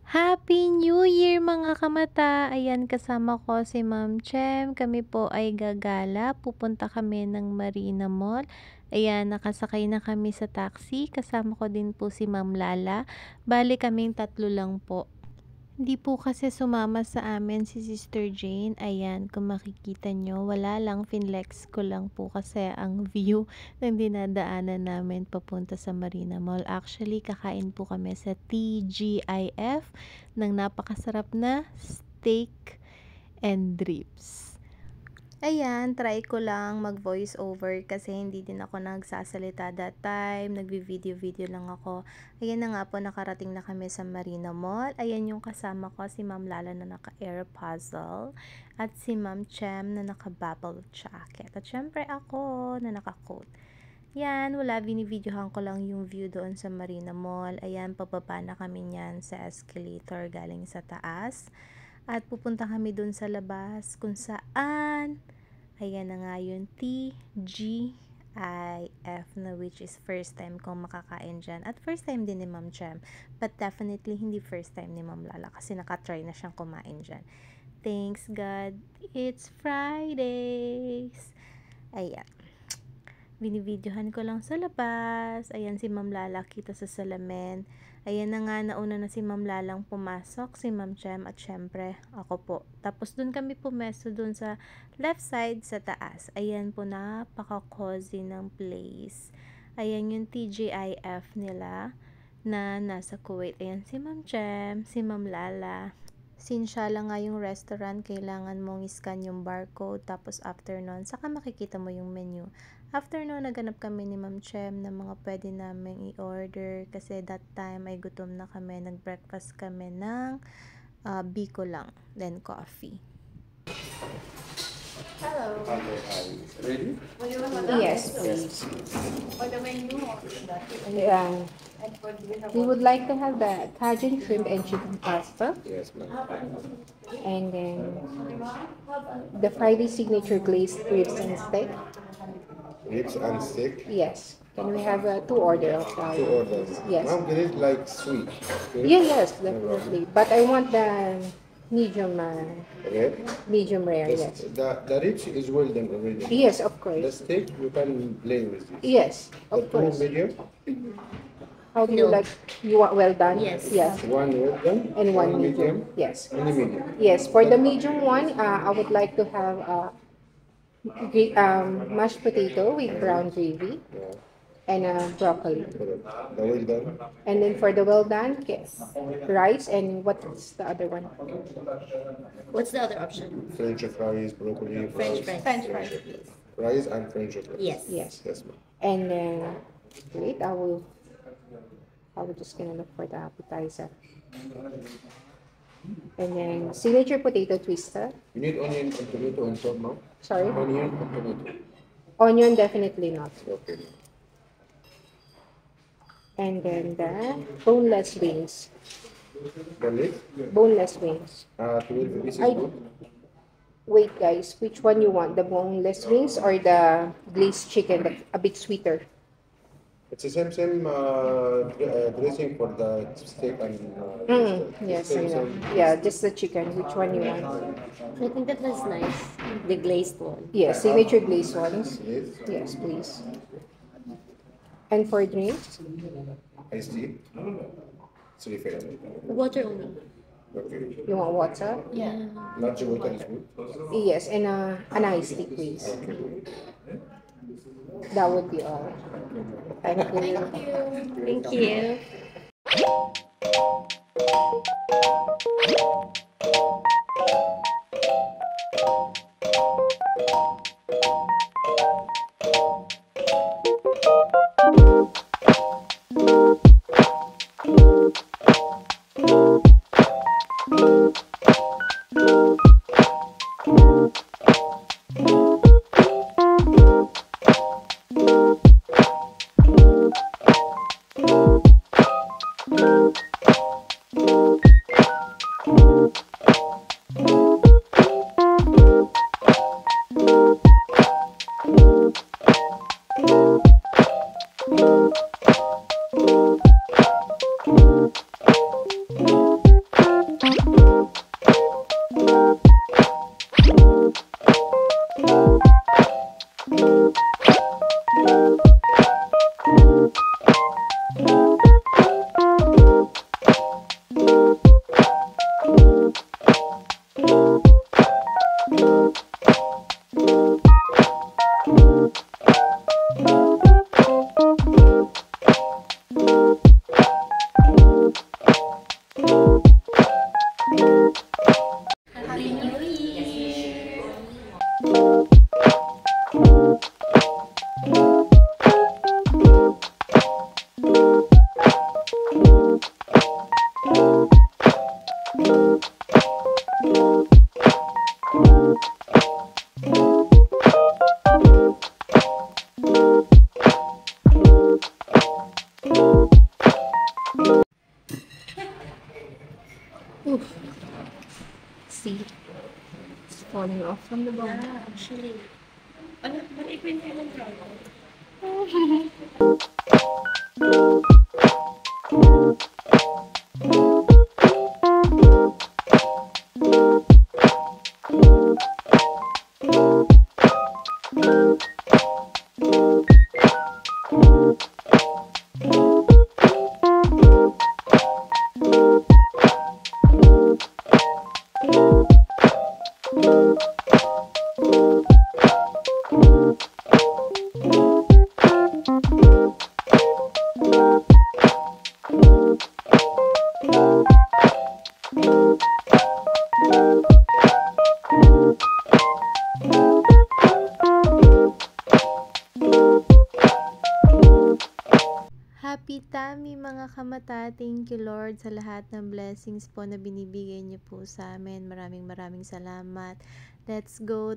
Happy New Year mga kamata! Ayan, kasama ko si Ma'am Chem. Kami po ay gagala. Pupunta kami ng Marina Mall. Ayan, nakasakay na kami sa taxi. Kasama ko din po si Ma'am Lala. Bali kaming tatlo lang po. Hindi po kasi sumama sa amin si Sister Jane. Ayan, kung makikita nyo, wala lang, finlex ko lang po kasi ang view ng dinadaanan namin papunta sa Marina Mall. Actually, kakain po kami sa TGIF ng napakasarap na steak and ribs. Ayan, try ko lang mag voice over kasi hindi din ako nagsasalita that time, nagvi-video lang ako. Ayan na nga po, nakarating na kami sa Marina Mall. Ayan yung kasama ko, si Ma'am Lala na naka-air puzzle at si Ma'am Chem na naka-bubble jacket. At syempre ako na naka-coat. Yan, wala, binivideohan ko lang yung view doon sa Marina Mall. Ayan, pababa na kami niyan sa escalator galing sa taas. At pupunta kami doon sa labas kung saan, ayan na nga yung TGIF na which is first time kong makakain dyan. At first time din ni Ma'am Chem. But definitely hindi first time ni Ma'am Lala kasi nakatry na siyang kumain dyan. Thanks God, it's Fridays! Ayan. Binivideohan ko lang sa labas. Ayan si Ma'am Lala kita sa salamin. Ayan na nga, nauna na si Ma'am Lalang pumasok, si Ma'am Chem at syempre ako po. Tapos dun kami pumesto dun sa left side sa taas. Ayan po, napaka-cozy ng place. Ayan yung TGIF nila na nasa Kuwait. Ayan si Ma'am Chem, si Ma'am Lala. Since siya lang nga yung restaurant, kailangan mong i-scan yung barcode. Tapos after nun, saka makikita mo yung menu. After nun, naganap kami ni Ma'am Chem na mga pwede namin i-order. Kasi that time ay gutom na kami. Nag-breakfast kami ng biko lang. Then coffee. Hello. Ready? Yes, please. For the menu. Yeah. We would like to have the Cajun shrimp and chicken pasta, Yes, ma'am. and then the Friday signature glazed ribs and steak. Ribs and steak. Yes. Can we have two order of that? Two orders. Yes. Ma'am, get it like sweet. Okay? Yeah, yes, definitely. But I want the medium, Red. medium rare. Yes. The ribs is well done already. Yes, of The course. steak you can play with this. Yes, The of two course. medium, How do you No. like? You want well done? Yes. Yes. one well done, And one medium. Yes. Only medium. Yes. For the medium one, I would like to have mashed potato with brown gravy Yeah. and broccoli. Correct. The well done. And then for the well done, rice and what's the other one? What's the other option? French fries, broccoli, French fries. French fries. Fries and French fries. Yes. Yes. Yes, ma'am. And then wait, I will just gonna look for the appetizer. And then signature potato twister. You need onion and tomato on top, ma'am. Sorry, Onion and tomato. onion definitely not. Okay. And then the boneless wings. The leg, Boneless wings. 12 pieces. I- good. Wait, guys, which one you want? The boneless wings or the glazed chicken, a bit sweeter? It's the same dressing for the steak and Yes, I same, know. same. Yeah, just the chicken. Which one you want? I think that was nice. The glazed one. Yes, signature glazed ones. Yes. Yes, please. And for drinks? Iced tea. 3 favorite. Water only. Okay. You want water? Yeah. Large water is good. Yes, and an iced tea, please. That would be all. Thank you. Thank you. Oof. See, it's falling off from the bone. Actually. Happy tummy mga kamata. Thank you Lord sa lahat ng blessings po na binibigay niyo po sa amin. Maraming salamat. Let's go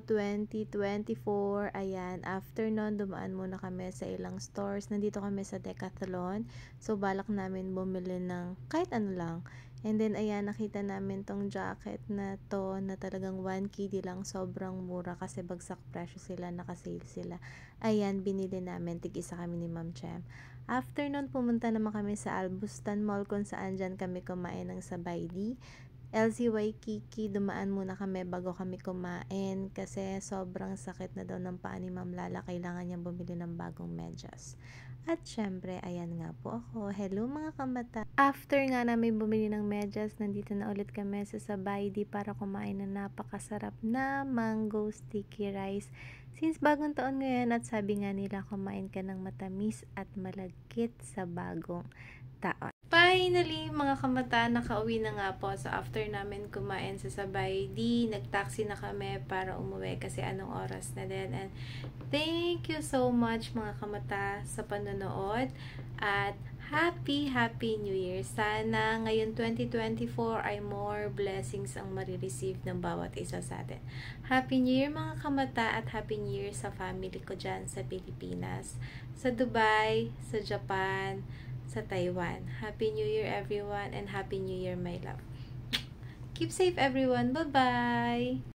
2024. Ayan, after nun, dumaan muna kami sa ilang stores. Nandito kami sa Decathlon. So, balak namin bumili ng kahit ano lang. And then, ayan, nakita namin tong jacket na to na talagang 1 KD lang. Sobrang mura kasi bagsak presyo sila, nakasale sila. Ayan, binili namin. Tig-isa kami ni Ma'am Chem. After nun, pumunta naman kami sa Albustan Mall kung saan dyan kami kumain ng sabay di. LC Waikiki, dumaan muna kami bago kami kumain kasi sobrang sakit na daw ng paa ni Ma'am Lala. Kailangan niyang bumili ng bagong medyas. At syempre, ayan nga po ako. Hello mga kamata. After nga namin bumili ng medyas, nandito na ulit kami sa Sabay Di para kumain ng napakasarap na mango sticky rice. Since bagong taon ngayon at sabi nga nila kumain ka ng matamis at malagkit sa bagong taon. Finally, mga kamata, nakauwi na nga po. So, after namin kumain sa Sabay Di, nag-taxi na kami para umuwi kasi anong oras na din. And thank you so much mga kamata sa panonood at Happy New Year. Sana ngayon 2024 ay more blessings ang marireceive ng bawat isa sa atin. Happy New Year mga kamata at Happy New Year sa family ko dyan sa Pilipinas, sa Dubai, sa Japan, sa Taiwan. Happy New Year everyone and Happy New Year my love. Keep safe everyone. Bye-bye!